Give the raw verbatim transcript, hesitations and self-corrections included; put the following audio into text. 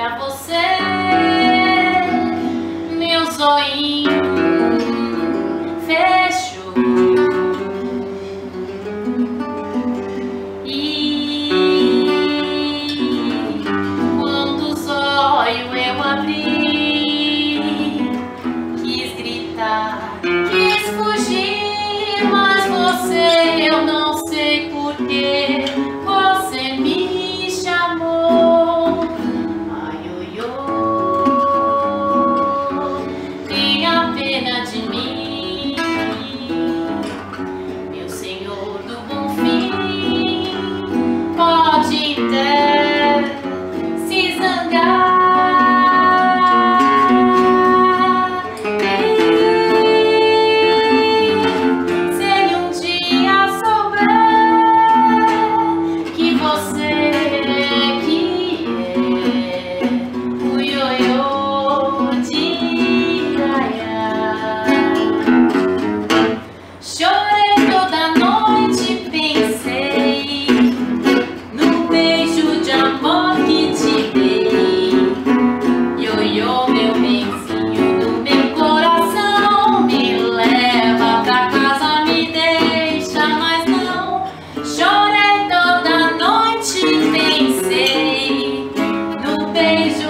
pra você, meu zoinho fechou. E quando os olhos eu abri, quis gritar, quis fugir, mas você, eu não sei porquê, você me chamou. Ai, oi, oi, tenha pena de mim, meu Senhor do bom fim, pode até se zangar. Se ele um dia souber que você que é o ioiô de Iraiá. Chorei toda noite, pensei no beijo de amor que te dei. Ioiô, meu benzinho do meu coração, me leva pra casa, me deixa, mas não. Chorei toda noite, pensei no beijo